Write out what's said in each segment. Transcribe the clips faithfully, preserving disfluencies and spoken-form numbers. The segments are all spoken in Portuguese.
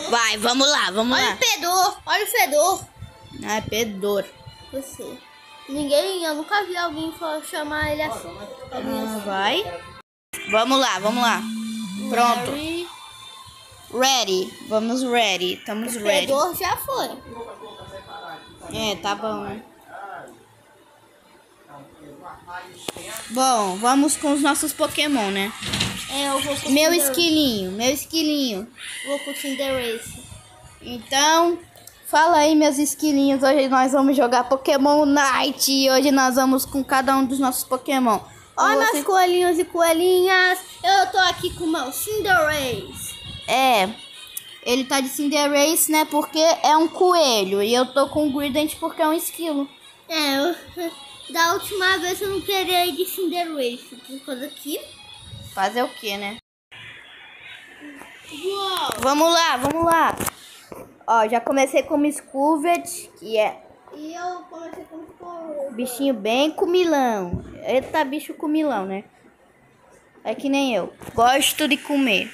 Vai, vamos lá, vamos olha lá. Olha o fedor, olha o fedor. Ah, é fedor. Você. Ninguém, eu nunca vi alguém chamar ele assim. Ah, vai. Vamos lá, vamos lá. Pronto. Ready. Ready. Vamos ready. Estamos O ready. fedor já foi. É, tá bom, né? Bom, vamos com os nossos Pokémon, né? É, eu vou com Meu Cinder... esquilinho, meu esquilinho. Vou com o Cinderace. Então, fala aí, meus esquilinhos. Hoje nós vamos jogar Pokémon Night. E hoje nós vamos com cada um dos nossos Pokémon. Olha, Você... meus coelhinhos e coelhinhas. Eu tô aqui com o meu Cinderace. É, ele tá de Cinderace, né? Porque é um coelho. E eu tô com o Greedent porque é um esquilo. É, eu... da última vez eu não queria ir de Cinderace. Tem coisa aqui. Fazer o que, né? Uou. Vamos lá, vamos lá. Ó, já comecei com o Miscuvert, que é E eu comecei com o bichinho bem comilão. Eita, bicho comilão, né? É que nem eu. Gosto de comer.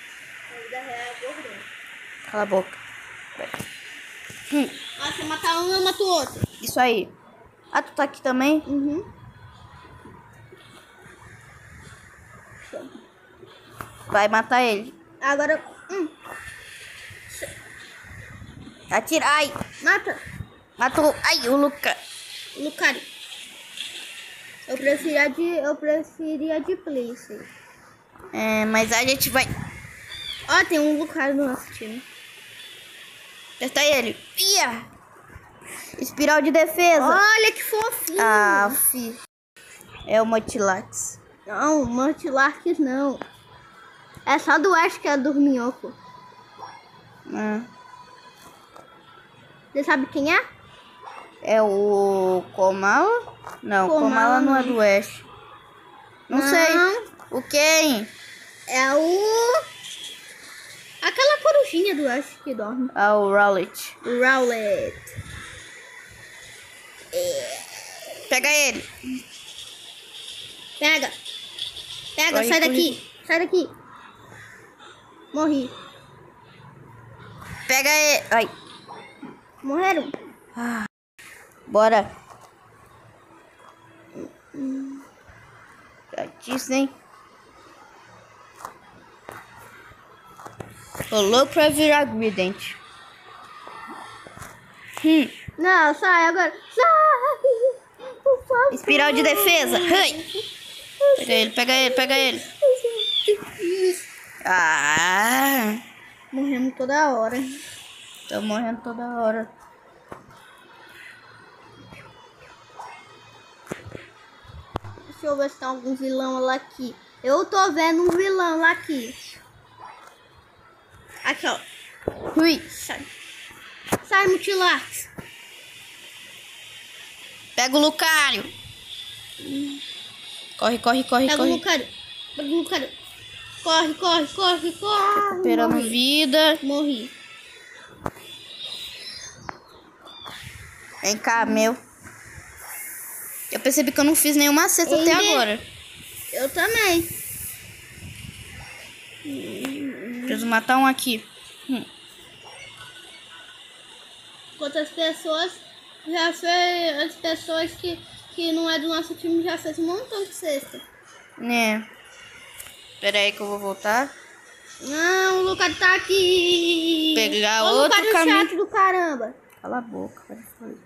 Cala a boca. Hum, Ah, você matar um, eu mato o outro. isso aí. Ah, tu tá aqui também? Uhum. Vai matar ele. Agora, hum, Atira. Ai, mata matou. Ai, o Luca. o Lucario. Eu preferia de, eu preferia de Place. É, mas a gente vai... Ó, tem um Lucario no nosso time. Acerta ele. Ia! Espiral de defesa. Olha que fofinho. Ah, fi. É o Motilax. Não, Mantilarques não. É só do Ash que é dorminhoco. Ah, Você sabe quem é? é o Komala? Não, Komala Komala não é não. do Oeste. Não, Não. sei. O quem? É o... aquela corujinha do Ash que dorme. Ah, o Rowlet. O Rowlet. Pega ele. Pega. Pega, Corre, sai corre. daqui. Sai daqui. Morri. Pega ele. Ai. Morreram. Bora. Gatíssimo, hein? Rolou pra virar Greedent. Hum. Não, sai agora. Sai. Por favor. Espiral de defesa. Ai. Pega ele, pega ele, pega ele. Ah. Morremos toda hora. Tô morrendo toda hora. Deixa eu ver se tem algum vilão lá aqui. Eu tô vendo um vilão lá aqui. Aqui, ó. Ui. Sai. Sai, Mutilax. Pega o Lucario. Corre, corre, corre, Pega o corre. Lucario. Pega o Lucario. Corre, corre, corre, corre. Recuperando Morri. vida. Morri. Vem cá, meu. Eu percebi que eu não fiz nenhuma cesta até Ele- agora. Eu também. Preciso matar um aqui. Hum. Quantas pessoas já fez. As pessoas que, que não é do nosso time já fez um montão de cesta. Né. Pera aí que eu vou voltar. Não, o Lucario tá aqui. Pegar Ô, outro Lucario caminho. chato do caramba. Cala a boca. Cara.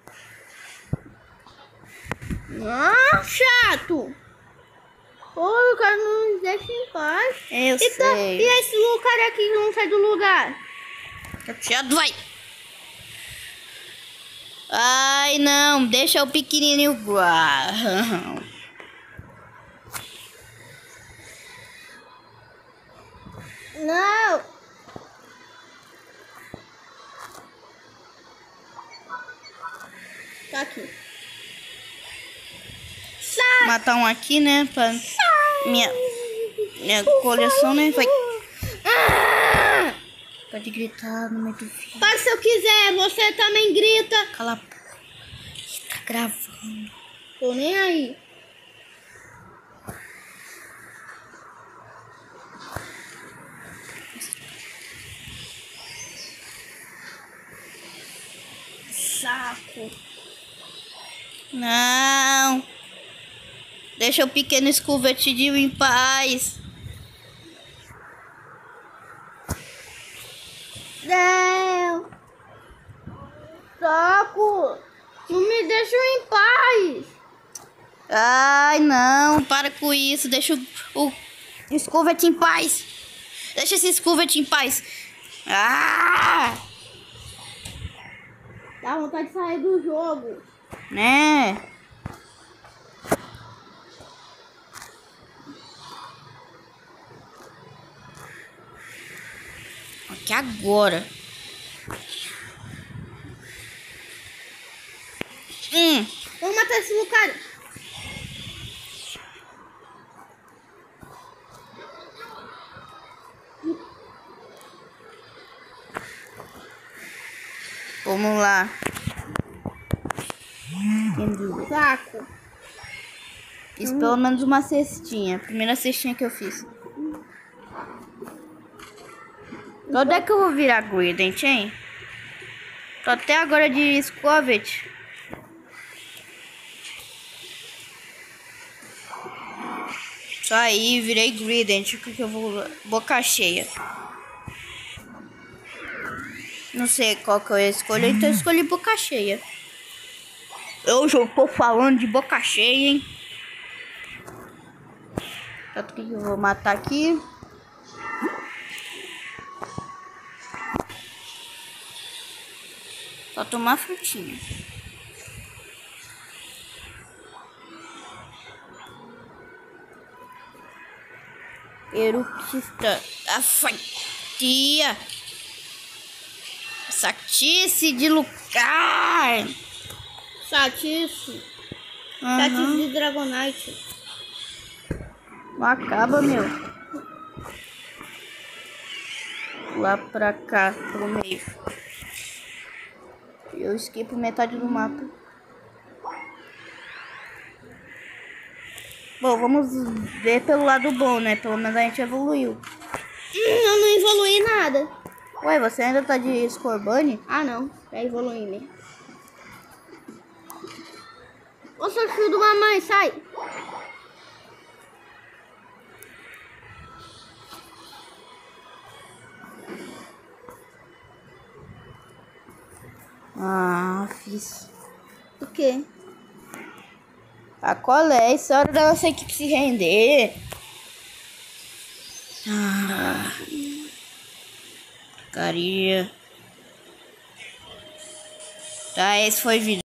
Ah, chato. Ô, o Lucario não nos deixa em paz. Eu E, tá, sei. e esse Lucario aqui que não sai do lugar? Chateado, vai. Ai, não. Deixa o pequenininho. Não. Tá aqui. Sai. Matar um aqui, né? Pra minha, minha coleção, né? Vai. Ah! Pode gritar no meio do vídeo. Pode se eu quiser, você também grita. Cala a boca. Tá gravando. Tô nem aí. saco. Não. Deixa o pequeno escovetidinho em paz. Não. Saco. Não me deixa em paz. Ai, não. Para com isso. Deixa o, o escovete em paz. Deixa esse escovete em paz. Ah! Dá vontade de sair do jogo. Né? Aqui agora. Hum. Vamos matar esse Lucario. Vamos lá. Entendi. Saco. Fiz pelo menos uma cestinha. Primeira cestinha que eu fiz. Quando é que eu vou virar Grident, hein? Tô até agora de escovete. Isso aí, virei Grident, porque eu vou boca cheia. Não sei qual que eu escolho, então eu escolhi boca cheia. Eu já tô falando de boca cheia, hein? Tanto que eu vou matar aqui. Só tomar frutinha. Eruptista. A fatia. Satice de Lucar. Chatice. Uhum. Chatice de Dragonite. Não acaba, meu. Lá pra cá, pro meio. Eu esquipo metade do mapa. Bom, vamos ver pelo lado bom, né? Pelo menos a gente evoluiu. Hum, eu não evoluí nada. Ué, você ainda tá de Scorbunny? Ah, não. Já evoluí, né? Ô, seu filho do mamãe, sai. Ah, fiz. O quê? A qual é? Essa hora da nossa equipe se render. Ah. Caria. Tá, esse foi o vídeo.